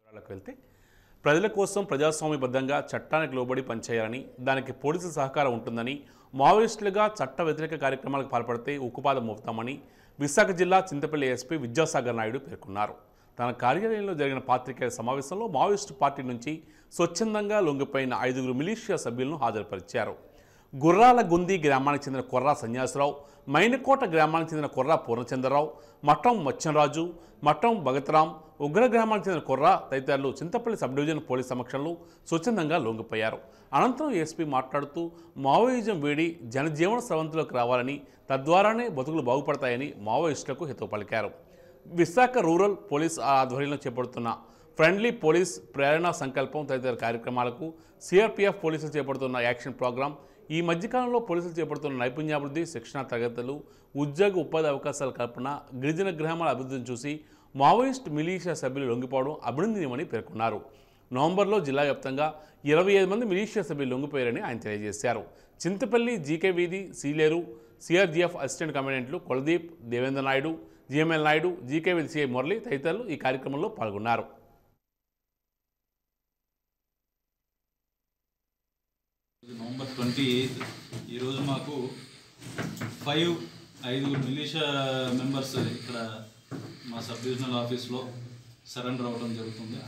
వెళ్తే ప్రజల కోసం ప్రజాస్వామ్యబద్ధంగా చట్టానికి లోబడి పనిచేయాలని, దానికి పోలీసుల సహకారం ఉంటుందని, మావోయిస్టులుగా చట్ట వ్యతిరేక కార్యక్రమాలకు పాల్పడితే ఉక్కుపాదం మోపుతామని విశాఖ జిల్లా చింతపల్లి ఎస్పీ విద్యాసాగర్ నాయుడు పేర్కొన్నారు. తన కార్యాలయంలో జరిగిన పాత్రికేయుల సమావేశంలో మావోయిస్టు పార్టీ నుంచి స్వచ్ఛందంగా లొంగిపోయిన 5 మిలీషియా సభ్యులను హాజరుపరిచారు. గుర్రాల గుంది గ్రామానికి చెందిన కొర్రా సన్యాసరావు, మైనకోట గ్రామానికి చెందిన కొర్రా పూర్ణచంద్రరావు, మఠం మచ్చనరాజు, మఠం భగతరాం, ఉగ్ర గ్రామానికి చెందిన కొర్రా తదితరులు చింతపల్లి సబ్ డివిజన్ పోలీస్ సమక్షంలో స్వచ్ఛందంగా లొంగిపోయారు. అనంతరం ఎస్పీ మాట్లాడుతూ మావోయిజం వీడి జనజీవన స్రవంతిలోకి రావాలని, తద్వారానే బతుకులు బాగుపడతాయని మావోయిస్టులకు హితవు పలికారు. విశాఖ రూరల్ పోలీస్ ఆధ్వర్యంలో చేపడుతున్న ఫ్రెండ్లీ పోలీస్ ప్రేరణ సంకల్పం తదితర కార్యక్రమాలకు సిఆర్పీఎఫ్ పోలీసులు చేపడుతున్న యాక్షన్ ప్రోగ్రాం, ఈ మధ్యకాలంలో పోలీసులు చేపడుతున్న నైపుణ్యాభివృద్ధి, శిక్షణ తరగతులు, ఉద్యోగ ఉపాధి అవకాశాల కల్పన, గిరిజన గ్రామాల అభివృద్ధిని చూసి మావోయిస్ట్ మిలీషియా సభ్యులు లొంగిపోవడం అభినందనీయమని పేర్కొన్నారు. నవంబర్లో జిల్లా వ్యాప్తంగా 25 మంది మిలీషియా సభ్యులు లొంగిపోయారని ఆయన తెలియజేశారు. Chintapalli, GK Veedhi, Sileru CRPF assistant కమాండెంట్లు Kuldeep, Devendra Naidu, GML Naidu, GK Veedhi CI Murali తదితరులు ఈ కార్యక్రమంలో పాల్గొన్నారు. నవంబర్ 28 ఈరోజు మాకు 5 మిలీషియా మెంబర్స్ ఇక్కడ మా సబ్ డివిజనల్ ఆఫీస్లో సరెండర్ అవ్వడం జరుగుతుంది.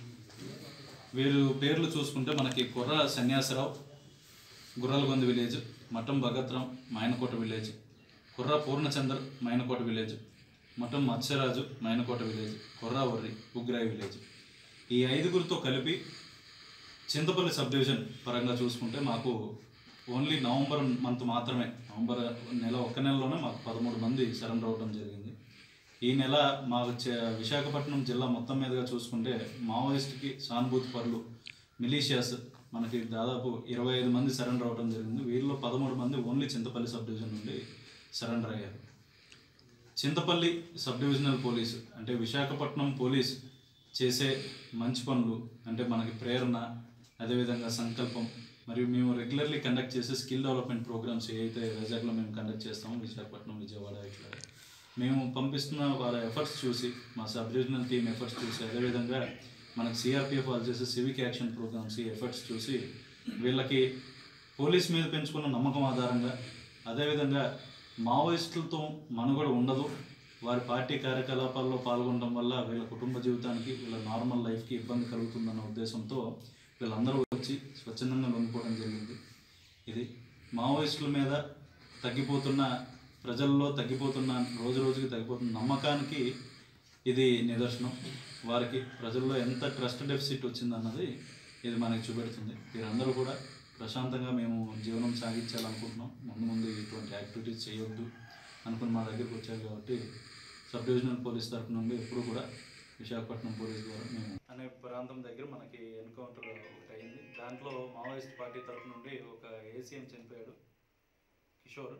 వీరు పేర్లు చూసుకుంటే మనకి కొర్రా Sanyasa Rao Gurralagondi village, Matham Bhagatram Mainakota village, Korra Purnachandra Mainakota village, Matham Matsyaraju Mainakota village, Korra Varri Ugrai village. ఈ 5గురితో కలిపి చింతపల్లి సబ్ డివిజన్ పరంగా చూసుకుంటే మాకు ఓన్లీ నవంబర్ మంత్ మాత్రమే, నవంబర్ నెల ఒక్క నెలలోనే మాకు 13 మంది సరెండర్ అవ్వడం జరిగింది. ఈ నెల మా విశాఖపట్నం జిల్లా మొత్తం మీదుగా చూసుకుంటే మావోయిస్ట్కి సానుభూతి పరులు మిలీషియాస్ మనకి దాదాపు 25 మంది సరెండర్ అవ్వడం జరిగింది. వీరిలో 13 మంది ఓన్లీ చింతపల్లి సబ్ డివిజన్ నుండి సరెండర్ అయ్యారు. చింతపల్లి సబ్ డివిజనల్ పోలీసు అంటే విశాఖపట్నం పోలీస్ చేసే మంచి పనులు అంటే మనకి ప్రేరణ, అదేవిధంగా సంకల్పం, మరియు మేము రెగ్యులర్లీ కండక్ట్ చేసే స్కిల్ డెవలప్మెంట్ ప్రోగ్రామ్స్ ఏవైతే వైజాగ్లో మేము కండక్ట్ చేస్తామో, విశాఖపట్నం, విజయవాడ ఇట్లా మేము పంపిస్తున్న వాళ్ళ ఎఫర్ట్స్ చూసి, మా సబ్ డివిజనల్ టీమ్ ఎఫర్ట్స్ చూసి, అదేవిధంగా మనకు సిఆర్పిఎఫ్ వాళ్ళు చేసే సివిక్ యాక్షన్ ప్రోగ్రామ్స్ ఈ ఎఫర్ట్స్ చూసి వీళ్ళకి పోలీస్ మీద పెంచుకున్న నమ్మకం ఆధారంగా, అదేవిధంగా మావోయిస్టులతో మనుగడ ఉండదు, వారి పార్టీ కార్యకలాపాల్లో పాల్గొనడం వల్ల వీళ్ళ కుటుంబ జీవితానికి, వీళ్ళ నార్మల్ లైఫ్కి ఇబ్బంది కలుగుతుందన్న ఉద్దేశంతో వీళ్ళందరూ వచ్చి స్వచ్ఛందంగా లొంగిపోవడం జరిగింది. ఇది మావోయిస్టుల మీద తగ్గిపోతున్న, ప్రజల్లో తగ్గిపోతున్న, రోజు రోజుకి తగ్గిపోతున్న నమ్మకానికి ఇది నిదర్శనం. వారికి ప్రజల్లో ఎంత ట్రస్ట్ డెఫిసిట్ వచ్చిందన్నది ఇది మనకి చూపెడుతుంది. వీరందరూ కూడా ప్రశాంతంగా మేము జీవనం సాగించాలనుకుంటున్నాం, ముందు ఇటువంటి యాక్టివిటీస్ చేయొద్దు అనుకుని మా దగ్గరికి వచ్చారు. కాబట్టి సబ్ డివిజనల్ పోలీస్ తరఫు నుండి ఎప్పుడు కూడా విశాఖపట్నం పోలీస్ ద్వారా మేము అనే ప్రాంతం దగ్గర మనకి ఎన్కౌంటర్ ఒకటి అయింది. దాంట్లో మావోయిస్ట్ పార్టీ తరఫు నుండి ఒక ఏసీఎం చనిపోయాడు, కిషోర్.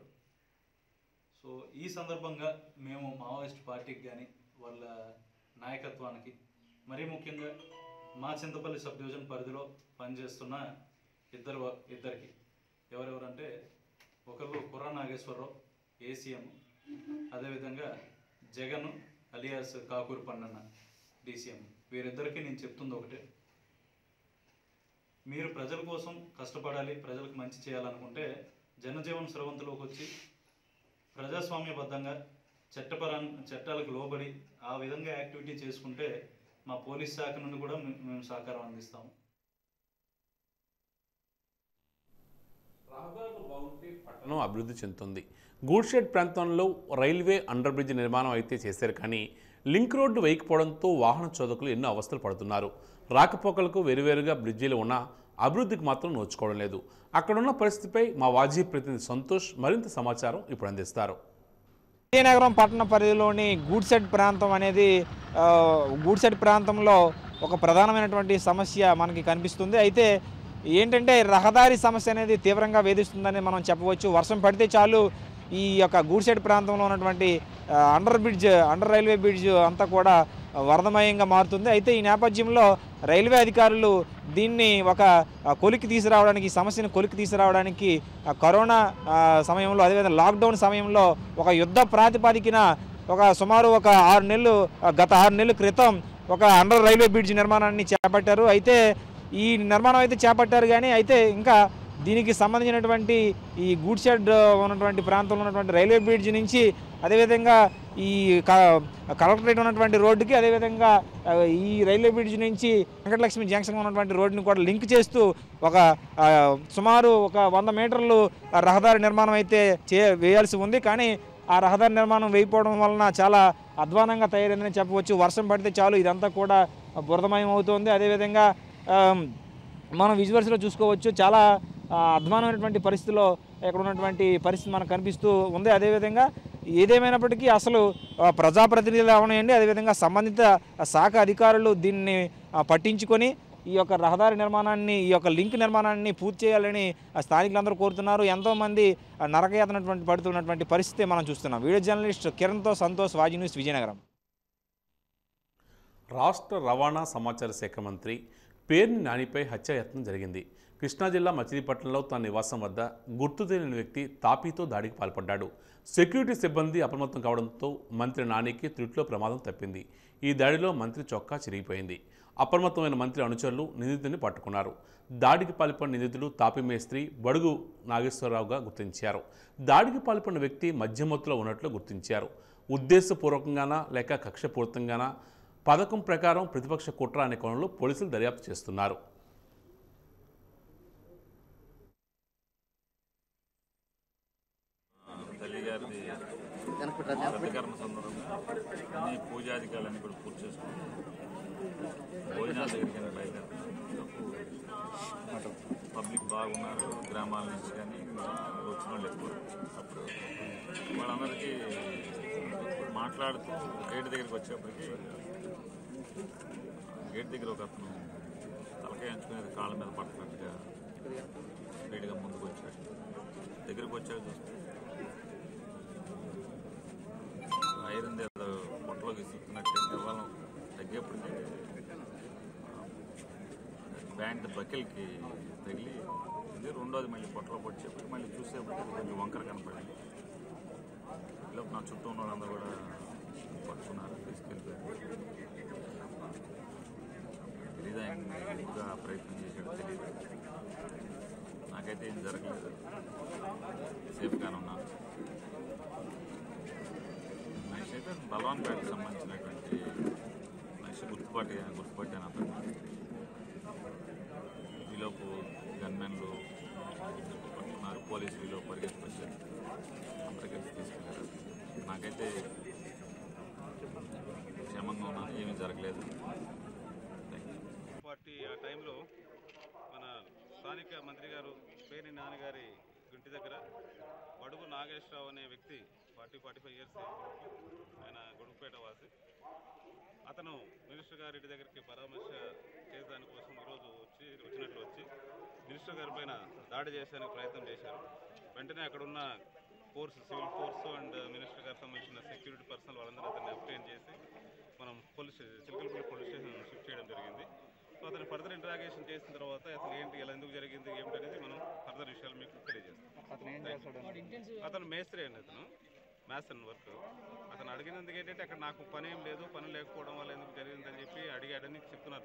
సో ఈ సందర్భంగా మేము మావోయిస్ట్ పార్టీకి కానీ వాళ్ళ నాయకత్వానికి, మరీ ముఖ్యంగా మా చింతపల్లి సబ్ డివిజన్ పరిధిలో పనిచేస్తున్న ఇద్దరికి ఎవరెవరంటే ఒకరు కుర్రా నాగేశ్వరరావు ఏసీఎం, అదేవిధంగా జగన్ అలియాస్ కాకూరు పన్నన్న డీసీఎం. వీరిద్దరికీ నేను చెప్తుంది ఒకటే, మీరు ప్రజల కోసం కష్టపడాలి, ప్రజలకు మంచి చేయాలనుకుంటే జనజీవన స్రవంతిలోకి వచ్చి ప్రజాస్వామ్యబద్ధంగా చట్టాలకు లోబడి ఆ విధంగా యాక్టివిటీ చేసుకుంటే మా పోలీస్ శాఖ నుండి కూడా మేము సహకారం అందిస్తాము. రహదారులు బాగుంటే పట్టణం అభివృద్ధి చెందుతుంది. గూడ్షెడ్ ప్రాంతంలో రైల్వే అండర్ బ్రిడ్జ్ నిర్మాణం అయితే చేశారు, కానీ లింక్ రోడ్డు వేయకపోవడంతో వాహన చోదకులు ఎన్నో అవస్థలు పడుతున్నారు. రాకపోకలకు వేరువేరుగా బ్రిడ్జీలు ఉన్నా అభివృద్ధికి మాత్రం నోచుకోవడం లేదు. అక్కడున్న పరిస్థితిపై మా వాజీ ప్రతినిధి సంతోష్ మరింత సమాచారం ఇప్పుడు అందిస్తారు. విజయనగరం పట్టణ పరిధిలోని గూడ్షెడ్ ప్రాంతం అనేది గూడ్షెడ్ ప్రాంతంలో ఒక ప్రధానమైనటువంటి సమస్య మనకి కనిపిస్తుంది. అయితే ఏంటంటే రహదారి సమస్య అనేది తీవ్రంగా వేధిస్తుందని మనం చెప్పవచ్చు. వర్షం పడితే చాలు ఈ యొక్క గూడ్షెడ్ ప్రాంతంలో ఉన్నటువంటి అండర్ రైల్వే బ్రిడ్జ్ అంతా కూడా వరదమయంగా మారుతుంది. అయితే ఈ నేపథ్యంలో రైల్వే అధికారులు దీన్ని ఒక కొలికి తీసుకురావడానికి, సమస్యను కొలికి తీసుకురావడానికి కరోనా సమయంలో, అదేవిధంగా లాక్డౌన్ సమయంలో ఒక యుద్ధ ప్రాతిపదికన సుమారు ఒక 6 నెలలు, గత 6 నెలల క్రితం ఒక అండర్ రైల్వే బ్రిడ్జ్ నిర్మాణాన్ని చేపట్టారు. అయితే ఈ నిర్మాణం అయితే చేపట్టారు కానీ అయితే ఇంకా దీనికి సంబంధించినటువంటి ఈ గూడ్ షెడ్ ఉన్నటువంటి ప్రాంతంలో ఉన్నటువంటి రైల్వే బ్రిడ్జ్ నుంచి అదేవిధంగా ఈ కలెక్టరేట్ ఉన్నటువంటి రోడ్డుకి అదేవిధంగా ఈ రైల్వే బ్రిడ్జ్ నుంచి వెంకటలక్ష్మి జంక్షన్ ఉన్నటువంటి రోడ్డుని కూడా లింక్ చేస్తూ ఒక సుమారు ఒక 100 మీటర్లు రహదారి నిర్మాణం అయితే వేయాల్సి ఉంది. కానీ ఆ రహదారి నిర్మాణం వేయకపోవడం వలన చాలా అధ్వానంగా తయారైందని చెప్పవచ్చు. వర్షం పడితే చాలు ఇదంతా కూడా బురదమయం అవుతుంది. అదేవిధంగా మనం విజువల్స్లో చూసుకోవచ్చు చాలా అధ్వానమైనటువంటి పరిస్థితిలో ఇక్కడ ఉన్నటువంటి పరిస్థితి మనకు కనిపిస్తూ ఉంది. అదేవిధంగా ఏదేమైనప్పటికీ అసలు ప్రజాప్రతినిధులు అవనండి అదేవిధంగా సంబంధిత శాఖ అధికారులు దీన్ని పట్టించుకొని ఈ యొక్క రహదారి నిర్మాణాన్ని ఈ యొక్క లింక్ నిర్మాణాన్ని పూర్తి చేయాలని స్థానికులందరూ కోరుతున్నారు. ఎంతోమంది నరకయాతనటువంటి పడుతున్నటువంటి పరిస్థితి మనం చూస్తున్నాం. వీడియో జర్నలిస్ట్ కిరణ్తో సంతోష్, వాజీ న్యూస్, విజయనగరం. రాష్ట్ర రవాణా సమాచార శాఖ మంత్రి పేర్ని నానిపై హత్యాయత్నం జరిగింది. కృష్ణా జిల్లా మచిలీపట్నంలో తన నివాసం వద్ద గుర్తు తెలియని వ్యక్తి తాపీతో దాడికి పాల్పడ్డాడు. సెక్యూరిటీ సిబ్బంది అప్రమత్తం కావడంతో మంత్రి నానికి త్రుట్లో ప్రమాదం తప్పింది. ఈ దాడిలో మంత్రి చొక్కా చిరిగిపోయింది. అప్రమత్తమైన మంత్రి అనుచరులు నిందితుడిని పట్టుకున్నారు. దాడికి పాల్పడిన నిందితుడు తాపీ మేస్త్రి బడుగు నాగేశ్వరరావుగా గుర్తించారు. దాడికి పాల్పడిన వ్యక్తి మధ్యమత్తులో ఉన్నట్లు గుర్తించారు. ఉద్దేశపూర్వకంగానా లేక కక్షపూరితంగానా పథకం ప్రకారం ప్రతిపక్ష కుట్ర అనే కోణంలో పోలీసులు దర్యాప్తు చేస్తున్నారు. తల్లిగారిది ప్రతికరణ సందర్భంగా అన్ని పూజాధికారులన్నీ కూడా పూర్తి చేసుకుని భోజనాల దగ్గరికి బయలుదేరుతున్నారు. పబ్లిక్ బాగున్నారు, గ్రామాల నుంచి కానీ వచ్చిన వాళ్ళు ఎక్కువ. అప్పుడు వాళ్ళందరికీ మాట్లాడుతూ గేట్ దగ్గరికి వచ్చేప్పటికి గేట్ దగ్గర ఒక అతను తలకాయ ఎంచుకునేది కాళ్ళ మీద పడుతున్నట్టుగా స్పీడ్గా ముందుకు వచ్చాడు. దగ్గరికి వచ్చాక చూస్తే ఐరన్ ఏదో పొట్టలోకి ఇస్తున్నట్టు కేవలం తగ్గేప్పటికీ ప్యాంట్ బకెల్కి తగిలి ఇది రెండోది మళ్ళీ పొట్టలో పొడిచేప్పటికి మళ్ళీ చూసేప్పటికి కొంచెం వంకర కనపడింది. ఇలా నా చుట్టూ ఉన్న వాళ్ళందరూ కూడా పట్టుకున్నారు, తీసుకెళ్ళిపోయారు. తెలీదు ఆయన ఎక్కువగా ప్రయత్నం చేశాడు, తెలియదు. నాకైతే ఏం జరగలేదు, సేఫ్గానే ఉన్నాను. మనిషి అయితే బలవాన్పేటకు సంబంధించినటువంటి మనిషి గుర్తుపట్టాను అతను. ఈలోపు గన్మెన్లు పట్టుకున్నారు, పోలీసులు ఈలోపు పరిగెత్తుకొచ్చారు, అందరికీ తీసుకెళ్ళారు. నాకైతే క్షేమంగా ఉన్నాను, ఏమీ జరగలేదు. పార్టీ ఆ టైంలో మన స్థానిక మంత్రి గారు పేర్ని నాన్నగారి ఇంటి దగ్గర బడుగు నాగేశ్వరరావు అనే వ్యక్తి 45 ఇయర్స్ ఆయన గొడుగుపేట వాసి. అతను మినిస్టర్ గారి ఇంటి దగ్గరికి పరామర్శ చేయడానికి కోసం ఈరోజు వచ్చినట్లు వచ్చి మినిస్టర్ గారి పైన దాడి చేసేందుకు ప్రయత్నం చేశారు. వెంటనే అక్కడున్న సివిల్ ఫోర్స్ అండ్ మినిస్టర్ గారికి సంబంధించిన సెక్యూరిటీ పర్సనల్ వాళ్ళందరూ అతన్ని అప్టైన్ చేసి మనం చిలకలపల్లి పోలీస్ స్టేషన్ షిఫ్ట్ చేయడం జరిగింది. సో అతను ఫర్దర్ ఇంటరాగేషన్ చేసిన తర్వాత అసలు ఏంటి, ఎలా ఎందుకు జరిగింది, ఏమిటనేది మనం ఫర్దర్ విషయాలు మీకు తెలియజేస్తాం. అతను మేస్త్రి అండి, అతను మ్యాసన్ వర్క్. అతను అడిగినందుకు ఏంటంటే అక్కడ నాకు పని ఏం లేదు, పని లేకపోవడం వల్ల ఎందుకు జరిగిందని చెప్పి అడిగాడని చెప్తున్నారు.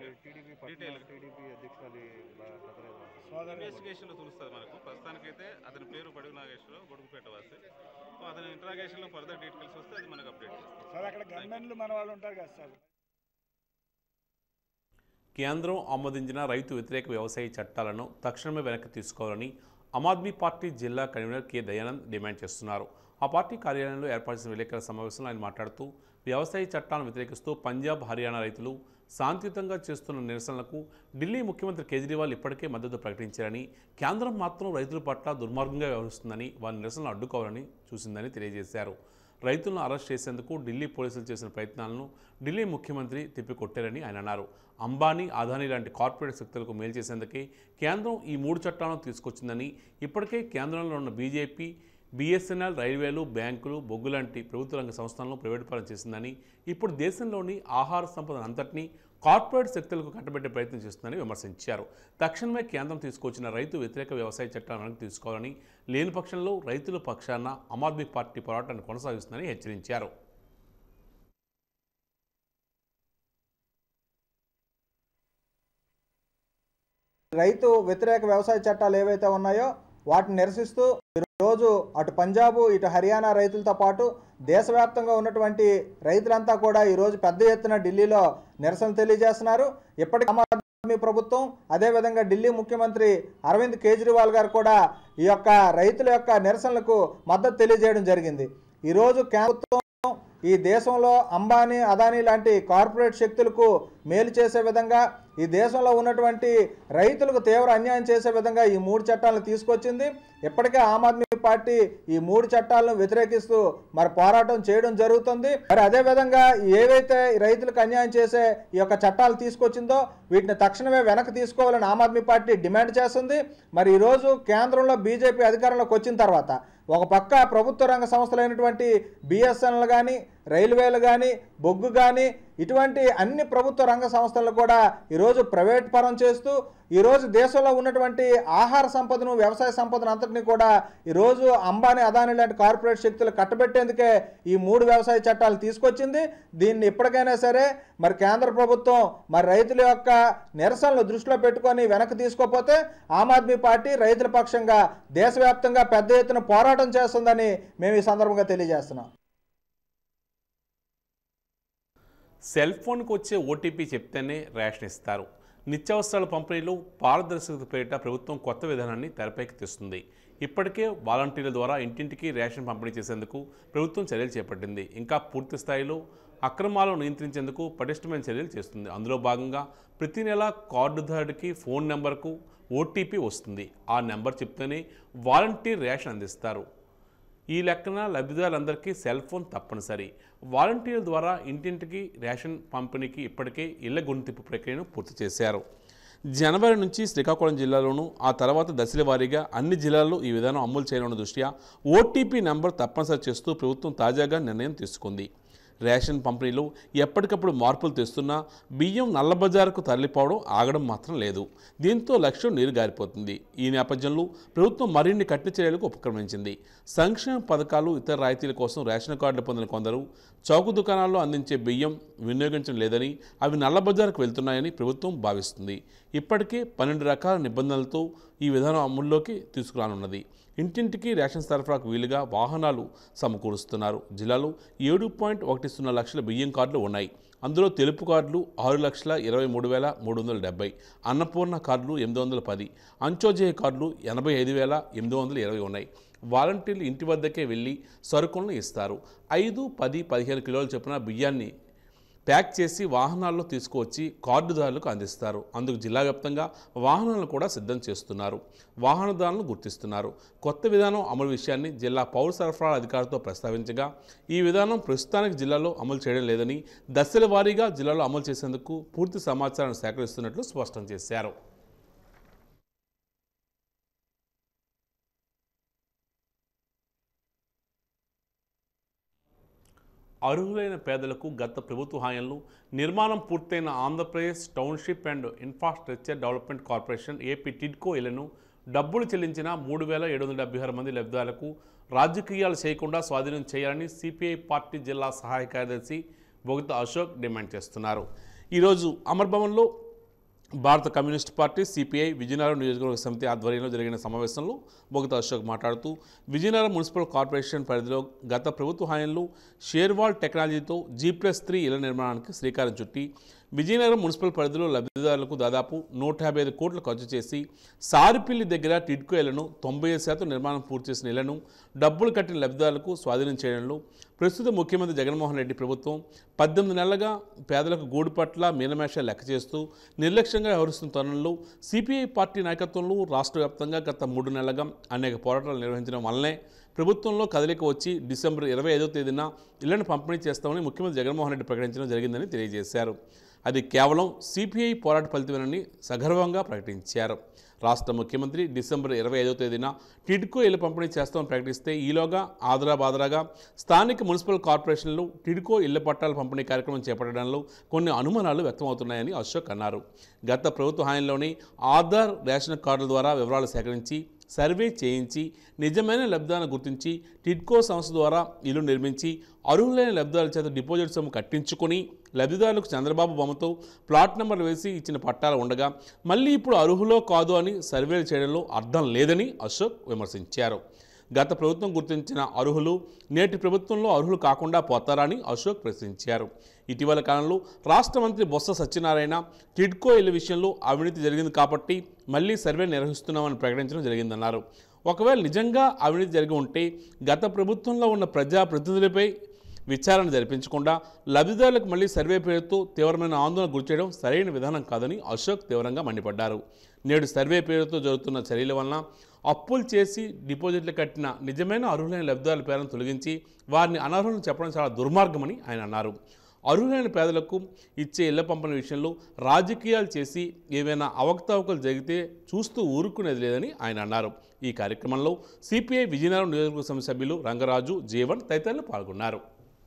ఇన్వెస్టిగేషన్లో తెలుస్తుంది మనకు. ప్రస్తుతానికైతే అతని పేరు బడుగు నాగేశ్వరరావు, గొడుగుపేట వాసి. సో అతని ఇంటరాగేషన్లో ఫర్దర్ డీటెయిల్స్ వస్తే అది మనకు అప్డేట్ చేస్తాం. కేంద్రం ఆమోదించిన రైతు వ్యతిరేక వ్యవసాయ చట్టాలను తక్షణమే వెనక్కి తీసుకోవాలని ఆమ్ ఆద్మీ పార్టీ జిల్లా కన్వీనర్ కె దయానంద్ డిమాండ్ చేస్తున్నారు. ఆ పార్టీ కార్యాలయంలో ఏర్పాటు చేసిన విలేకరుల సమావేశంలో ఆయన మాట్లాడుతూ వ్యవసాయ చట్టాలను వ్యతిరేకిస్తూ పంజాబ్, హర్యానా రైతులు శాంతియుతంగా చేస్తున్న నిరసనలకు ఢిల్లీ ముఖ్యమంత్రి కేజ్రీవాల్ ఇప్పటికే మద్దతు ప్రకటించారని, కేంద్రం మాత్రం రైతుల పట్ల దుర్మార్గంగా వ్యవహరిస్తుందని, వారి నిరసనలు అడ్డుకోవాలని చూసిందని తెలియజేశారు. రైతులను అరెస్ట్ చేసేందుకు ఢిల్లీ పోలీసులు చేసిన ప్రయత్నాలను ఢిల్లీ ముఖ్యమంత్రి తిప్పికొట్టారని ఆయన అన్నారు. అంబానీ, అదానీ లాంటి కార్పొరేట్ శక్తులకు మేలు చేసేందుకే కేంద్రం ఈ 3 చట్టాలను తీసుకొచ్చిందని, ఇప్పటికే కేంద్రంలో ఉన్న బీజేపీ బీఎస్ఎన్ఎల్, రైల్వేలు, బ్యాంకులు, బొగ్గు లాంటి ప్రభుత్వ రంగ సంస్థలను ప్రైవేటుపరం చేసిందని, ఇప్పుడు దేశంలోని ఆహార సంపద అంతటినీ కార్పొరేట్ శక్తులకు కట్టబెట్టే ప్రయత్నం చేస్తుందని విమర్శించారు. తక్షణమే కేంద్రం తీసుకొచ్చిన రైతు వ్యతిరేక వ్యవసాయ చట్టాలను వెనక్కి తీసుకోవాలని, లేని పక్షంలో రైతుల పక్షాన ఆమ్ ఆద్మీ పార్టీ పోరాటాన్ని కొనసాగిస్తుందని హెచ్చరించారు. రైతు వ్యతిరేక వ్యవసాయ చట్టాలు ఏవైతే ఉన్నాయో వాటిని నిరసిస్తూ ఈరోజు అటు పంజాబు ఇటు హర్యానా రైతులతో పాటు దేశవ్యాప్తంగా ఉన్నటువంటి రైతులంతా కూడా ఈరోజు పెద్ద ఎత్తున ఢిల్లీలో నిరసన తెలియజేస్తున్నారు. ఇప్పటికీ ఆమ్ ఆద్మీ ప్రభుత్వం అదేవిధంగా ఢిల్లీ ముఖ్యమంత్రి అరవింద్ కేజ్రీవాల్ గారు కూడా ఈ యొక్క రైతుల యొక్క నిరసనలకు మద్దతు తెలియజేయడం జరిగింది. ఈరోజు కేంద్రం ఈ దేశంలో అంబానీ అదానీ లాంటి కార్పొరేట్ శక్తులకు మేలు చేసే విధంగా ఈ దేశంలో ఉన్నటువంటి రైతులకు తీవ్ర అన్యాయం చేసే విధంగా ఈ 3 చట్టాలను తీసుకొచ్చింది. ఇప్పటికే ఆమ్ ఆద్మీ పార్టీ ఈ 3 చట్టాలను వ్యతిరేకిస్తూ మరి పోరాటం చేయడం జరుగుతుంది. మరి అదేవిధంగా ఏవైతే రైతులకు అన్యాయం చేసే ఈ యొక్క చట్టాలు తీసుకొచ్చిందో వీటిని తక్షణమే వెనక్కి తీసుకోవాలని ఆమ్ ఆద్మీ పార్టీ డిమాండ్ చేస్తుంది. మరి ఈరోజు కేంద్రంలో బీజేపీ అధికారంలోకి వచ్చిన తర్వాత ఒక పక్క ప్రభుత్వ రంగ సంస్థలైనటువంటి బిఎస్ఎన్ఎల్ కానీ రైల్వేలు కానీ బొగ్గు కానీ ఇటువంటి అన్ని ప్రభుత్వ రంగ సంస్థలను కూడా ఈరోజు ప్రైవేట్ పరం చేస్తూ ఈరోజు దేశంలో ఉన్నటువంటి ఆహార సంపదను వ్యవసాయ సంపదను అంతటినీ కూడా ఈరోజు అంబానీ అదానీ లాంటి కార్పొరేట్ శక్తులు కట్టబెట్టేందుకే ఈ 3 వ్యవసాయ చట్టాలు తీసుకొచ్చింది. దీన్ని ఇప్పటికైనా సరే మరి కేంద్ర ప్రభుత్వం మరి రైతుల యొక్క నిరసనలు దృష్టిలో పెట్టుకొని వెనక్కి తీసుకోకపోతే ఆమ్ ఆద్మీ పార్టీ రైతుల పక్షంగా దేశవ్యాప్తంగా పెద్ద ఎత్తున పోరాటం చేస్తుందని మేము ఈ సందర్భంగా తెలియజేస్తున్నాం. సెల్ ఫోన్కి వచ్చే ఓటీపీ చెప్తేనే రేషన్ ఇస్తారు. నిత్యావసరాల పంపిణీలో పారదర్శకత పేరిట ప్రభుత్వం కొత్త విధానాన్ని తెరపైకి తెస్తుంది. ఇప్పటికే వాలంటీర్ల ద్వారా ఇంటింటికి రేషన్ పంపిణీ చేసేందుకు ప్రభుత్వం చర్యలు చేపట్టింది. ఇంకా పూర్తి స్థాయిలో అక్రమాలను నియంత్రించేందుకు పటిష్టమైన చర్యలు చేస్తుంది. అందులో భాగంగా ప్రతి నెల కార్డుదారుడికి ఫోన్ నెంబర్కు ఓటీపీ వస్తుంది. ఆ నెంబర్ చెప్తేనే వాలంటీర్ రేషన్ అందిస్తారు. ఈ లెక్కన లబ్ధిదారులందరికీ సెల్ ఫోన్ తప్పనిసరి. వాలంటీర్ల ద్వారా ఇంటింటికి రేషన్ పంపిణీకి ఇప్పటికే ఇళ్ల గుర్తింపు ప్రక్రియను పూర్తి చేశారు. జనవరి నుంచి శ్రీకాకుళం జిల్లాలోనూ ఆ తర్వాత దశల వారీగా అన్ని జిల్లాల్లో ఈ విధానం అమలు చేయనున్న దృష్ట్యా ఓటీపీ నెంబర్ తప్పనిసరి చేస్తూ ప్రభుత్వం తాజాగా నిర్ణయం తీసుకుంది. రేషన్ పంపిణీలో ఎప్పటికప్పుడు మార్పులు తెస్తున్నా బియ్యం నల్లబజారుకు తరలిపోవడం ఆగడం మాత్రం లేదు. దీంతో లక్ష్యం నీరు గారిపోతుంది. ఈ నేపథ్యంలో ప్రభుత్వం మరిన్ని కఠిన చర్యలకు ఉపక్రమించింది. సంక్షేమ పథకాలు ఇతర రాయితీల కోసం రేషన్ కార్డులు పొందిన కొందరు చౌక దుకాణాల్లో అందించే బియ్యం వినియోగించడం లేదని, అవి నల్లబజారుకు వెళ్తున్నాయని ప్రభుత్వం భావిస్తుంది. ఇప్పటికే 12 రకాల నిబంధనలతో ఈ విధానం అమల్లోకి తీసుకురానున్నది. ఇంటింటికి రేషన్ సరఫరాకు వీలుగా వాహనాలు సమకూరుస్తున్నారు. జిల్లాలో 7.10 లక్షల బియ్యం కార్డులు ఉన్నాయి. అందులో తెలుపు కార్డులు 6,23,370, అన్నపూర్ణ కార్డులు 810, అంత్యోదయ కార్డులు 85,820 ఉన్నాయి. వాలంటీర్లు ఇంటి వద్దకే వెళ్ళి సరుకులను ఇస్తారు. 5, 10, 15 కిలోల చొప్పున బియ్యాన్ని ప్యాక్ చేసి వాహనాల్లో తీసుకువచ్చి కార్డుదారులకు అందిస్తారు. అందుకు జిల్లా వ్యాప్తంగా వాహనాలను కూడా సిద్ధం చేస్తున్నారు. వాహనదారులను గుర్తిస్తున్నారు. కొత్త విధానం అమలు విషయాన్ని జిల్లా పౌర సరఫరాల అధికారితో ప్రస్తావించగా ఈ విధానం ప్రస్తుతానికి జిల్లాలో అమలు చేయడం లేదని, దశల వారీగా జిల్లాలో అమలు చేసేందుకు పూర్తి సమాచారాన్ని సేకరిస్తున్నట్లు స్పష్టం చేశారు. అర్హులైన పేదలకు గత ప్రభుత్వ హాయంలో నిర్మాణం పూర్తయిన Andhra Pradesh township and infrastructure development corporation AP TIDCO ఇళ్లను డబ్బులు చెల్లించిన 3,776 మంది లబ్ధిదారులకు రాజకీయాలు చేయకుండా స్వాధీనం చేయాలని సిపిఐ పార్టీ జిల్లా సహాయ కార్యదర్శి బొగత అశోక్ డిమాండ్ చేస్తున్నారు. ఈరోజు అమర్భవన్లో భారత కమ్యూనిస్ట్ పార్టీ సిపిఐ విజయనగరం నియోజకవర్గ సమితి ఆధ్వర్యంలో జరిగిన సమావేశంలో బొగత అశోక్ మాట్లాడుతూ విజయనగరం మున్సిపల్ కార్పొరేషన్ పరిధిలో గత ప్రభుత్వ హాయంలో షేర్వాల్ టెక్నాలజీతో G+3 ఇళ్ల నిర్మాణానికి శ్రీకారం చుట్టి విజయనగరం మున్సిపల్ పరిధిలో లబ్ధిదారులకు దాదాపు 155 కోట్లు ఖర్చు చేసి సారిపిల్లి దగ్గర టిడ్కో ఇళ్లను 95% నిర్మాణం పూర్తి చేసిన ఇళ్లను డబ్బులు కట్టిన లబ్ధిదారులకు స్వాధీనం చేయడంలో ప్రస్తుత ముఖ్యమంత్రి జగన్మోహన్ రెడ్డి ప్రభుత్వం 18 నెలలుగా పేదలకు గూడు పట్ల మీనమేష లెక్క చేస్తూ నిర్లక్ష్యంగా వ్యవహరిస్తున్న తరుణంలో సిపిఐ పార్టీ నాయకత్వంలో రాష్ట్ర వ్యాప్తంగా గత 3 నెలలుగా అనేక పోరాటాలు నిర్వహించడం వల్లనే ప్రభుత్వంలో కదలిక వచ్చి డిసెంబర్ 25వ తేదీన ఇళ్లను పంపిణీ చేస్తామని ముఖ్యమంత్రి జగన్మోహన్ రెడ్డి ప్రకటించడం జరిగిందని తెలియజేశారు. అది కేవలం సిపిఐ పోరాట ఫలితమేనని సగర్వంగా ప్రకటించారు. రాష్ట్ర ముఖ్యమంత్రి డిసెంబర్ 25వ తేదీన టిడ్కో ఇళ్ల పంపిణీ చేస్తామని ప్రకటిస్తే ఈలోగా ఆదరాబాదరాగా స్థానిక మున్సిపల్ కార్పొరేషన్లు టిడ్కో ఇళ్ల పట్టాల పంపిణీ కార్యక్రమం చేపట్టడంలో కొన్ని అనుమానాలు వ్యక్తమవుతున్నాయని అశోక్ అన్నారు. గత ప్రభుత్వ హాయంలోని ఆధార్ రేషన్ కార్డుల ద్వారా వివరాలు సేకరించి సర్వే చేయించి నిజమైన లబ్ధిదారులను గుర్తించి టిడ్కో సంస్థ ద్వారా ఇల్లు నిర్మించి అర్హులైన లబ్ధిదారుల చేత డిపాజిట్ సొమ్ము కట్టించుకొని లబ్ధిదారులకు చంద్రబాబు బొమ్మతో ప్లాట్ నెంబర్లు వేసి ఇచ్చిన పట్టాలు ఉండగా మళ్ళీ ఇప్పుడు అర్హులో కాదు అని సర్వేలు చేయడంలో అర్థం లేదని అశోక్ విమర్శించారు. గత ప్రభుత్వం గుర్తించిన అర్హులు నేటి ప్రభుత్వంలో అర్హులు కాకుండా పోతారని అశోక్ ప్రశ్నించారు. ఇటీవల కాలంలో రాష్ట్ర మంత్రి బొత్స సత్యనారాయణ టిడ్కో ఇళ్ల విషయంలో అవినీతి జరిగింది కాబట్టి మళ్ళీ సర్వే నిర్వహిస్తున్నామని ప్రకటించడం జరిగిందన్నారు. ఒకవేళ నిజంగా అవినీతి జరిగి ఉంటే గత ప్రభుత్వంలో ఉన్న ప్రజాప్రతినిధులపై విచారణ జరిపించకుండా లబ్ధిదారులకు మళ్ళీ సర్వే పేరుతో తీవ్రమైన ఆందోళన గురిచేయడం సరైన విధానం కాదని అశోక్ తీవ్రంగా మండిపడ్డారు. నేడు సర్వే పేరుతో జరుగుతున్న చర్యల వలన అప్పులు చేసి డిపాజిట్లు కట్టిన నిజమైన అర్హులైన లబ్ధిదారుల పేర్లను తొలగించి వారిని అనర్హులను చెప్పడం చాలా దుర్మార్గమని ఆయన అన్నారు. అర్హులైన పేదలకు ఇచ్చే ఇళ్ల పంపిణీ విషయంలో రాజకీయాలు చేసి ఏవైనా అవకతవకలు జరిగితే చూస్తూ ఊరుకునేది లేదని ఆయన అన్నారు. ఈ కార్యక్రమంలో సిపిఐ విజయనగరం నియోజకవర్గ సమితి సభ్యులు రంగరాజు, జీవన్ తదితరులు పాల్గొన్నారు.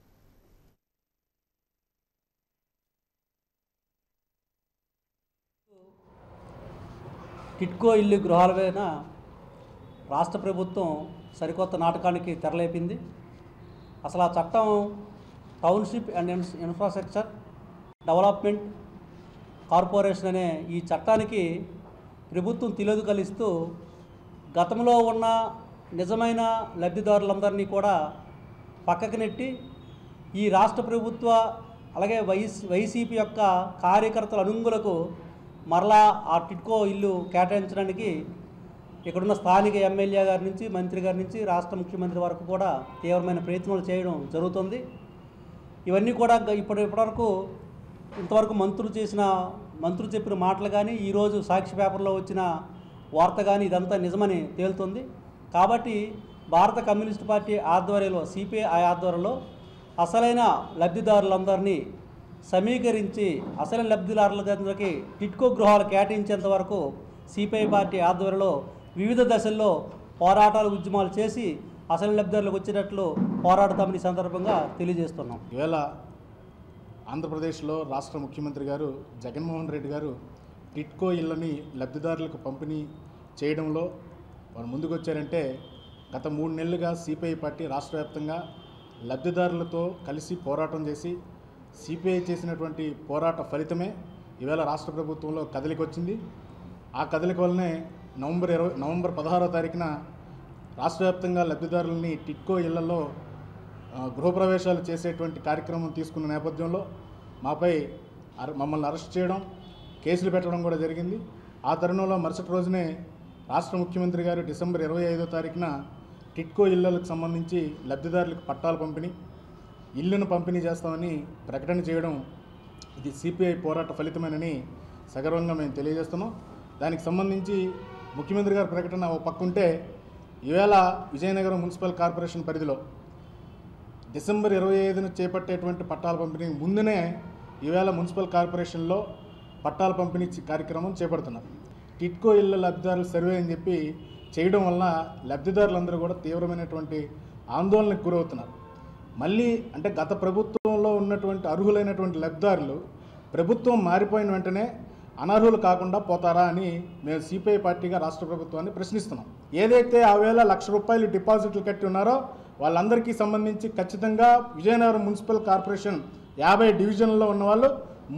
టిడ్కో ఇల్లు గృహాలపైన రాష్ట్ర ప్రభుత్వం సరికొత్త నాటకానికి తెరలేపింది. అసలు ఆ చట్టం township and infrastructure development corporation అనే ఈ చట్టానికి ప్రభుత్వం తెలియదు కలిస్తూ గతంలో ఉన్న నిజమైన లబ్ధిదారులందరినీ కూడా పక్కకు నెట్టి ఈ రాష్ట్ర ప్రభుత్వ అలాగే వైసీపీ యొక్క కార్యకర్తల అనుంగులకు మరలా ఆ టిడ్కో ఇల్లు కేటాయించడానికి ఇక్కడున్న స్థానిక ఎమ్మెల్యే గారి నుంచి మంత్రి గారి నుంచి రాష్ట్ర ముఖ్యమంత్రి వరకు కూడా తీవ్రమైన ప్రయత్నాలు చేయడం జరుగుతుంది. ఇవన్నీ కూడా ఇప్పటివరకు ఇంతవరకు మంత్రులు చెప్పిన మాటలు కానీ ఈరోజు సాక్షి పేపర్లో వచ్చిన వార్త కానీ ఇదంతా నిజమని తేలుతుంది. కాబట్టి భారత కమ్యూనిస్ట్ పార్టీ ఆధ్వర్యంలో సిపిఐ ఆధ్వర్యంలో అసలైన లబ్ధిదారులందరినీ సమీకరించి అసలైన లబ్ధిదారులందరికీ టిడ్కో గృహాలు కేటాయించేంత వరకు సిపిఐ పార్టీ ఆధ్వర్యంలో వివిధ దశల్లో పోరాటాలు ఉద్యమాలు చేసి అసలు లబ్ధిదారులకు వచ్చేటట్లు పోరాడతామని సందర్భంగా తెలియజేస్తున్నాం. ఈవేళ ఆంధ్రప్రదేశ్లో రాష్ట్ర ముఖ్యమంత్రి గారు జగన్మోహన్ రెడ్డి గారు టిడ్కో ఇళ్ళని లబ్ధిదారులకు పంపిణీ చేయడంలో వారు ముందుకు వచ్చారంటే గత 3 నెలలుగా సిపిఐ పార్టీ రాష్ట్ర వ్యాప్తంగా లబ్ధిదారులతో కలిసి పోరాటం చేసి సిపిఐ చేసినటువంటి పోరాట ఫలితమే ఈవేళ రాష్ట్ర ప్రభుత్వంలో కదలిక వచ్చింది. ఆ కదలిక వల్లనే నవంబర్ 16వ తారీఖున రాష్ట్ర వ్యాప్తంగా లబ్ధిదారులని టిడ్కో ఇళ్లలో గృహప్రవేశాలు చేసేటువంటి కార్యక్రమం తీసుకున్న నేపథ్యంలో మమ్మల్ని అరెస్ట్ చేయడం, కేసులు పెట్టడం కూడా జరిగింది. ఆ తరుణంలో మరుసటి రోజునే రాష్ట్ర ముఖ్యమంత్రి గారు డిసెంబర్ 25వ తారీఖున టిడ్కో ఇళ్లకు సంబంధించి లబ్ధిదారులకు పట్టాలు ఇళ్లను పంపిణీ చేస్తామని ప్రకటన చేయడం ఇది సిపిఐ పోరాట ఫలితమేనని సగర్వంగా మేము తెలియజేస్తున్నాం. దానికి సంబంధించి ముఖ్యమంత్రి గారి ప్రకటన ఓ పక్కుంటే ఈవేళ విజయనగరం మున్సిపల్ కార్పొరేషన్ పరిధిలో డిసెంబర్ 25న చేపట్టేటువంటి పట్టాల పంపిణీ ముందునే ఈవేళ మున్సిపల్ కార్పొరేషన్లో పట్టాల పంపిణీ కార్యక్రమం చేపడుతున్నారు. టిడ్కో ఇళ్ల లబ్ధిదారుల సర్వే అని చెప్పి చేయడం వలన లబ్ధిదారులందరూ కూడా తీవ్రమైనటువంటి ఆందోళనకు గురవుతున్నారు. మళ్ళీ అంటే గత ప్రభుత్వంలో ఉన్నటువంటి అర్హులైనటువంటి లబ్ధిదారులు ప్రభుత్వం మారిపోయిన వెంటనే అనర్హులు కాకుండా పోతారా అని మేము సిపిఐ పార్టీగా రాష్ట్ర ప్రభుత్వాన్ని ప్రశ్నిస్తున్నాం. ఏదైతే ఆ వేళ ₹1,00,000 డిపాజిట్లు కట్టి ఉన్నారో వాళ్ళందరికీ సంబంధించి ఖచ్చితంగా విజయనగరం మున్సిపల్ కార్పొరేషన్ 50 డివిజన్లలో ఉన్న వాళ్ళు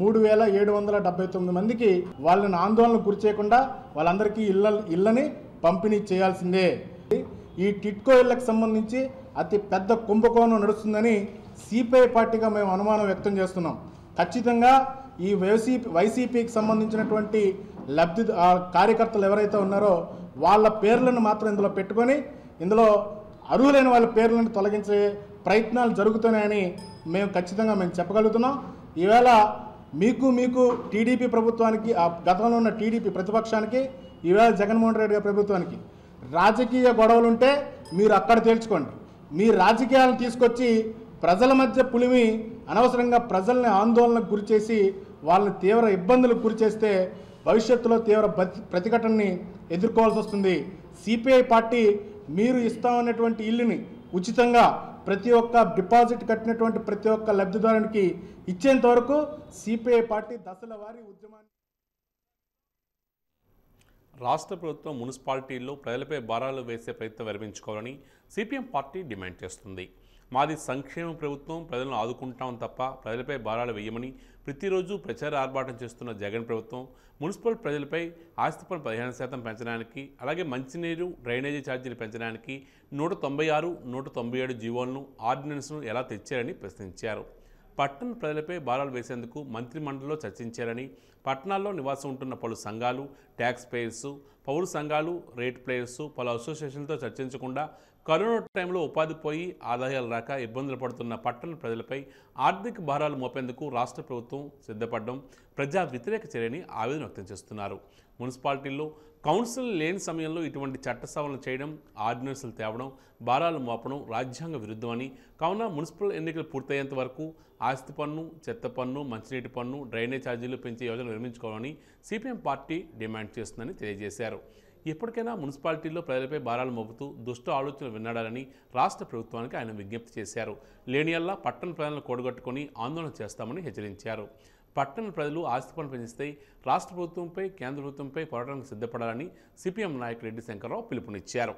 3,779 మందికి వాళ్ళని ఆందోళనకు గురి చేయకుండా వాళ్ళందరికీ ఇళ్ళని పంపిణీ చేయాల్సిందే. ఈ టిడ్కో ఇళ్లకు సంబంధించి అతి పెద్ద కుంభకోణం నడుస్తుందని సిపిఐ పార్టీగా మేము అనుమానం వ్యక్తం చేస్తున్నాం. ఖచ్చితంగా ఈ వైసీపీకి సంబంధించినటువంటి కార్యకర్తలు ఎవరైతే ఉన్నారో వాళ్ళ పేర్లను మాత్రం ఇందులో పెట్టుకొని ఇందులో అర్హులైన వాళ్ళ పేర్లను తొలగించే ప్రయత్నాలు జరుగుతున్నాయని మేము ఖచ్చితంగా చెప్పగలుగుతున్నాం. ఈవేళ మీకు టీడీపీ ప్రభుత్వానికి గతంలో ఉన్న టీడీపీ ప్రతిపక్షానికి ఈవేళ జగన్మోహన్ రెడ్డి గారి ప్రభుత్వానికి రాజకీయ గొడవలుంటే మీరు అక్కడ తేల్చుకోండి. మీ రాజకీయాలను తీసుకొచ్చి ప్రజల మధ్య పులిమి అనవసరంగా ప్రజల్ని ఆందోళనకు గురి చేసి వాళ్ళని తీవ్ర ఇబ్బందులకు గురి చేస్తే భవిష్యత్తులో తీవ్ర ప్రతిఘటనని ఎదుర్కోవాల్సి వస్తుంది. సిపిఐ పార్టీ మీరు ఇస్తామన్నటువంటి ఇల్లుని ఉచితంగా ప్రతి ఒక్క డిపాజిట్ కట్టినటువంటి ప్రతి ఒక్క లబ్ధిదారునికి ఇచ్చేంత వరకు సిపిఐ పార్టీ దశల వారీ ఉద్యమాన్ని రాష్ట్ర ప్రభుత్వం మున్సిపాలిటీల్లో ప్రజలపై భారాలు వేసే ప్రయత్నం విరమించుకోవాలని సిపిఎం పార్టీ డిమాండ్ చేస్తుంది. మాది సంక్షేమ ప్రభుత్వం, ప్రజలను ఆదుకుంటాం తప్ప ప్రజలపై భారాలు వేయమని ప్రతిరోజు ప్రచార ఆర్భాటం చేస్తున్న జగన్ ప్రభుత్వం మున్సిపల్ ప్రజలపై ఆస్తి పన్ను 15% పెంచడానికి, అలాగే మంచినీరు డ్రైనేజీ ఛార్జీలు పెంచడానికి 196, 197 జీవోలను ఆర్డినెన్స్ను ఎలా తెచ్చారని ప్రశ్నించారు. పట్టణ ప్రజలపై భారాలు వేసేందుకు మంత్రిమండలిలో చర్చించారని, పట్టణాల్లో నివాసం ఉంటున్న పలు సంఘాలు, ట్యాక్స్ పేయర్స్, పౌర సంఘాలు, రేట్ ప్లేయర్స్, పలు అసోసియేషన్లతో చర్చించకుండా కరోనా టైంలో ఉపాధి పోయి ఆదాయాలు రాక ఇబ్బందులు పడుతున్న పట్టణ ప్రజలపై ఆర్థిక భారాలు మోపేందుకు రాష్ట్ర ప్రభుత్వం సిద్ధపడడం ప్రజా వ్యతిరేక చర్యని ఆవేదన వ్యక్తం చేస్తున్నారు. మున్సిపాలిటీల్లో కౌన్సిల్ లేని సమయంలో ఇటువంటి చట్ట సవరణ చేయడం, ఆర్డినెన్సులు తేవడం, భారాలు మోపడం రాజ్యాంగ విరుద్ధమని, కావున మున్సిపల్ ఎన్నికలు పూర్తయ్యేంత వరకు ఆస్తి పన్ను, చెత్త పన్ను, మంచినీటి పన్ను, డ్రైనేజ్ ఛార్జీలు పెంచే యోజన నిర్మించుకోవాలని సిపిఎం పార్టీ డిమాండ్ చేస్తుందని తెలియజేశారు. ఇప్పటికైనా మున్సిపాలిటీల్లో ప్రజలపై భారాలు మోపుతూ దుష్ట ఆలోచనలు విన్నాడాలని రాష్ట్ర ప్రభుత్వానికి ఆయన విజ్ఞప్తి చేశారు. లేనియల్లా పట్టణ ప్రజలను కూడగట్టుకుని ఆందోళన చేస్తామని హెచ్చరించారు. పట్టణ ప్రజలు ఆస్తి పన్ను పెంచితే రాష్ట్ర ప్రభుత్వంపై, కేంద్ర ప్రభుత్వంపై పోరాటానికి సిద్ధపడాలని సిపిఎం నాయకుడు రెడ్డి శంకర్రావు పిలుపునిచ్చారు.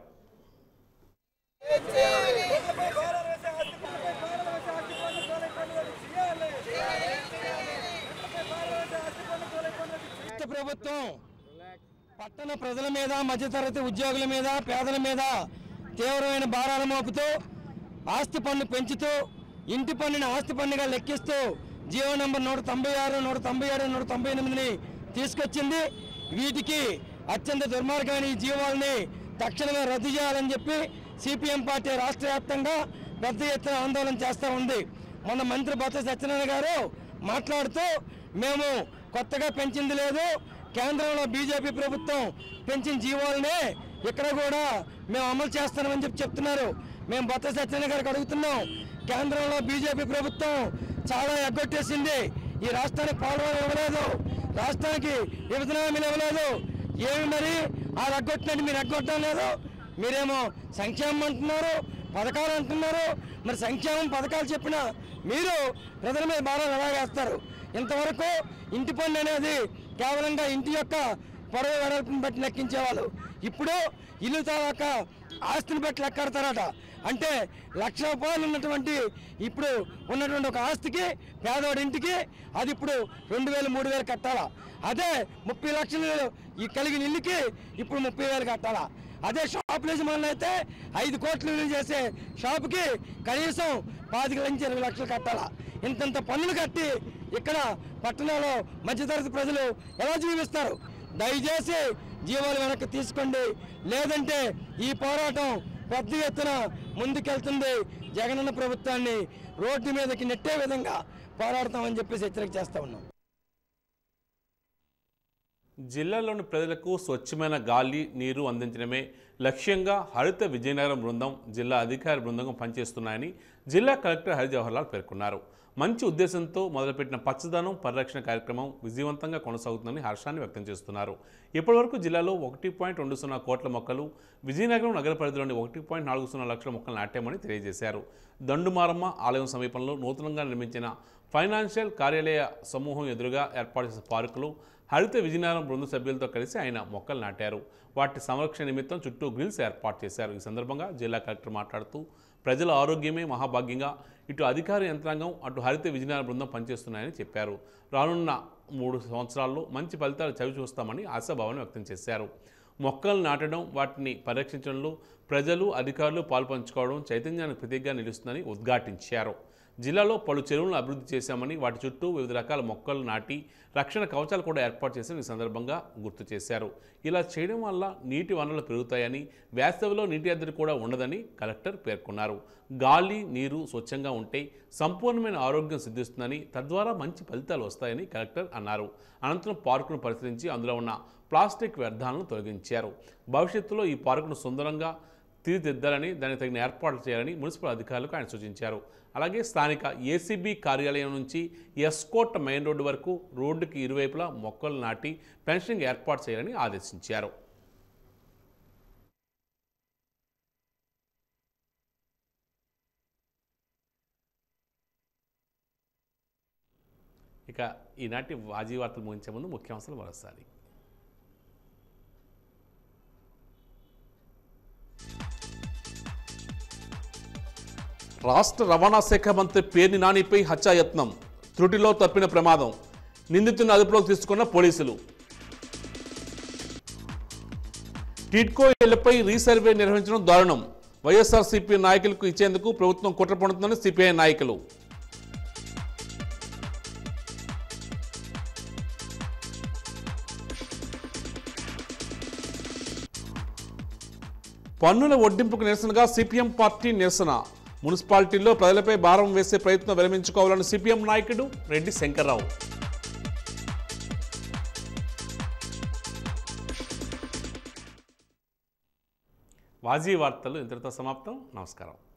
ప్రభుత్వం పట్టణ ప్రజల మీద, మధ్యతరగతి ఉద్యోగుల మీద, పేదల మీద తీవ్రమైన భారాలు మోపుతూ ఆస్తి పన్ను పెంచుతూ ఇంటి పన్నుని ఆస్తి పన్నుగా లెక్కిస్తూ జీవో నంబర్ 196, 197, 198ని తీసుకొచ్చింది. వీటికి అత్యంత దుర్మార్గమైన ఈ జీవాలని తక్షణమే రద్దు చేయాలని చెప్పి సిపిఎం పార్టీ రాష్ట్ర వ్యాప్తంగా పెద్ద ఎత్తున ఆందోళన చేస్తూ ఉంది. మొన్న మంత్రి బొత్స సత్యనారాయణ గారు మాట్లాడుతూ మేము కొత్తగా పెంచింది లేదు, కేంద్రంలో బీజేపీ ప్రభుత్వం పెంచిన జీవోలనే ఇక్కడ కూడా మేము అమలు చేస్తామని చెప్తున్నారు. మేము బొత్స సత్యనారాయణ గారికి అడుగుతున్నాం, కేంద్రంలో బీజేపీ ప్రభుత్వం చాలా ఎగ్గొట్టేసింది. ఈ రాష్ట్రానికి పాల్గొన ఇవ్వలేదు, రాష్ట్రానికి విభజన హామీలు ఇవ్వలేదు. ఏమి మరి ఆ ఎగ్గొట్టినట్టు మీరు ఎగ్గొట్టడం లేదు? మీరేమో సంక్షేమం అంటున్నారు, పథకాలు అంటున్నారు. మరి సంక్షేమం పథకాలు చెప్పినా మీరు ప్రజల మీద భారాలు ఎలా వేస్తారు? ఇంతవరకు ఇంటి పన్ను అనేది కేవలంగా ఇంటి యొక్క పొడవు వెడల్పుని బట్టి లెక్కించేవాళ్ళు. ఇప్పుడు ఇల్లు తాలూకా ఆస్తిని బట్టి లెక్కెడతారట. అంటే ₹1,00,000 ఉన్నటువంటి ఇప్పుడు ఉన్నటువంటి ఒక ఆస్తికి, పేదవాడి ఇంటికి అది ఇప్పుడు 2,000, 3,000 కట్టాలా? అదే 30 లక్షలు కలిగిన ఇల్లుకి ఇప్పుడు 30,000 కట్టాలా? అదే షాపుల యజమానులు అయితే 5 కోట్లు విలువ చేసే షాపుకి కనీసం 25 నుంచి 20 లక్షలు కట్టాలా? ఇంతంత పన్నులు కట్టి ఇక్కడ పట్టణంలో మధ్యతరగతి ప్రజలు ఎలా జీవిస్తారు? దయచేసి జీవాలు వెనక్కి తీసుకోండి, లేదంటే ఈ పోరాటం పెద్ద ఎత్తున ముందుకెళ్తుంది. జగనన్న ప్రభుత్వాన్ని రోడ్డు మీదకి నెట్టే విధంగా పోరాడతామని చెప్పేసి హెచ్చరిక చేస్తా ఉన్నాం. జిల్లాలోని ప్రజలకు స్వచ్ఛమైన గాలి, నీరు అందించడమే లక్ష్యంగా హరిత విజయనగరం బృందం, జిల్లా అధికారి బృందం పనిచేస్తున్నాయని జిల్లా కలెక్టర్ హరిజవహర్లాల్ పేర్కొన్నారు. మంచి ఉద్దేశంతో మొదలుపెట్టిన పచ్చదనం పరిరక్షణ కార్యక్రమం విజయవంతంగా కొనసాగుతుందని హర్షాన్ని వ్యక్తం చేస్తున్నారు. ఇప్పటివరకు జిల్లాలో 1.20 కోట్ల మొక్కలు, విజయనగరం నగర పరిధిలోని 1.40 లక్షల మొక్కలు నాటామని తెలియజేశారు. దండుమారమ్మ ఆలయం సమీపంలో నూతనంగా నిర్మించిన ఫైనాన్షియల్ కార్యాలయ సమూహం ఎదురుగా ఏర్పాటు చేసిన పార్కులు హరిత విజయనగరం బృంద సభ్యులతో కలిసి ఆయన మొక్కలు నాటారు. వాటి సంరక్షణ నిమిత్తం చుట్టూ గ్రిల్స్ ఏర్పాటు చేశారు. ఈ సందర్భంగా జిల్లా కలెక్టర్ మాట్లాడుతూ ప్రజల ఆరోగ్యమే మహాభాగ్యంగా ఇటు అధికార యంత్రాంగం, అటు హరిత విజయనగరం బృందం పనిచేస్తున్నాయని చెప్పారు. రానున్న 3 సంవత్సరాల్లో మంచి ఫలితాలు చవి చూస్తామని ఆశాభావాన్ని వ్యక్తం చేశారు. మొక్కలు నాటడం, వాటిని పరిరక్షించడంలో ప్రజలు, అధికారులు పాల్పంచుకోవడం చైతన్యానికి ప్రతీకగా నిలుస్తుందని ఉద్ఘాటించారు. జిల్లాలో పలు చెరువులను అభివృద్ధి చేశామని, వాటి చుట్టూ వివిధ రకాల మొక్కలు నాటి రక్షణ కవచాలు కూడా ఏర్పాటు చేసి ఈ సందర్భంగా గుర్తు చేశారు. ఇలా చేయడం వల్ల నీటి వనరులు పెరుగుతాయని, వేసవిలో నీటి ఎద్దడి కూడా ఉండదని కలెక్టర్ పేర్కొన్నారు. గాలి, నీరు స్వచ్ఛంగా ఉంటే సంపూర్ణమైన ఆరోగ్యం సిద్ధిస్తుందని, తద్వారా మంచి ఫలితాలు వస్తాయని కలెక్టర్ అన్నారు. అనంతరం పార్కును పరిశీలించి అందులో ఉన్న ప్లాస్టిక్ వ్యర్థాలను తొలగించారు. భవిష్యత్తులో ఈ పార్కును సుందరంగా తీర్చిదిద్దాలని, దానికి తగిన ఏర్పాట్లు చేయాలని మున్సిపల్ అధికారులకు ఆయన సూచించారు. అలాగే స్థానిక ఏసీబీ కార్యాలయం నుంచి ఎస్కోట్ మెయిన్ రోడ్డు వరకు రోడ్డుకి ఇరువైపులా మొక్కలు నాటి ఫెన్సింగ్ ఏర్పాటు చేయాలని ఆదేశించారు. ఇక ఈనాటి వాజీ వార్తలు ముగించే ముందు ముఖ్యాంశాలు మరోసారి. రాష్ట్ర రవాణా శాఖ మంత్రి పేర్ని నానిపై హత్యాయత్నం, త్రుటిలో తప్పిన ప్రమాదం, నిందితుని అదుపులోకి తీసుకున్న పోలీసులు. టిడ్కో ఇళ్లపై రీసర్వే నిర్వహించడం దారుణం, వైఎస్ఆర్సీపీ నాయకులకు ఇచ్చేందుకు ప్రభుత్వం కుట్ర పడుతుందని సిపిఐ నాయకులు. పన్నుల వడ్డింపుకు నిరసనగా సిపిఎం పార్టీ నిరసన, మున్సిపాలిటీల్లో ప్రజలపై భారం వేసే ప్రయత్నం విరమించుకోవాలని సిపిఎం నాయకుడు రెడ్డి శంకర్రావు. వాజీ వార్తలు ఇంతటితో సమాప్తం. నమస్కారం.